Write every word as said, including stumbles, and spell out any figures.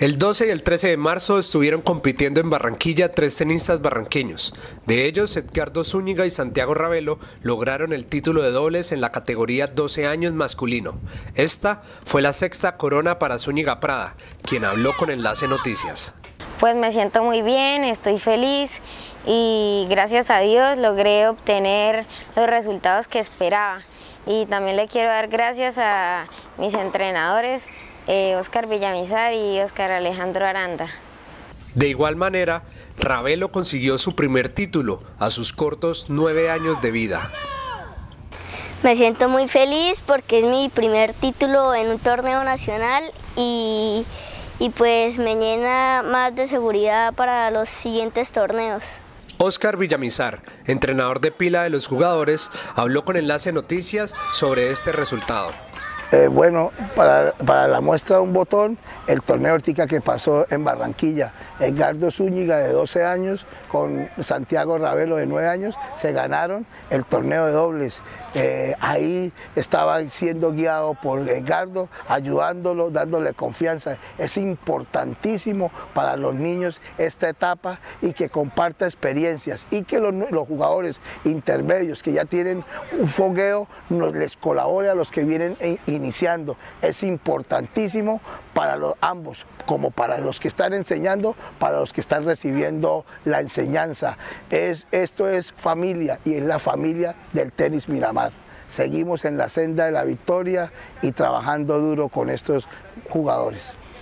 El doce y el trece de marzo estuvieron compitiendo en Barranquilla tres tenistas barranqueños. De ellos, Edgardo Zúñiga y Santiago Ravelo lograron el título de dobles en la categoría doce años masculino. Esta fue la sexta corona para Zúñiga Prada, quien habló con Enlace Noticias. Pues me siento muy bien, estoy feliz y gracias a Dios logré obtener los resultados que esperaba. Y también le quiero dar gracias a mis entrenadores, Eh, Oscar Villamizar y Oscar Alejandro Aranda. De igual manera, Ravelo consiguió su primer título a sus cortos nueve años de vida. Me siento muy feliz porque es mi primer título en un torneo nacional y, y pues me llena más de seguridad para los siguientes torneos. Oscar Villamizar, entrenador de pila de los jugadores, habló con Enlace Noticias sobre este resultado. Eh, bueno, para, para la muestra de un botón, el torneo ahorita que pasó en Barranquilla, Edgardo Zúñiga de doce años con Santiago Ravelo de nueve años, se ganaron el torneo de dobles. Eh, ahí estaba siendo guiado por Edgardo, ayudándolo, dándole confianza. Es importantísimo para los niños esta etapa y que comparta experiencias y que los, los jugadores intermedios que ya tienen un fogueo nos les colabore a los que vienen iniciando. Es importantísimo para los, ambos, como para los que están enseñando, para los que están recibiendo la enseñanza. Es, esto es familia y es la familia del tenis Miramar. Seguimos en la senda de la victoria y trabajando duro con estos jugadores.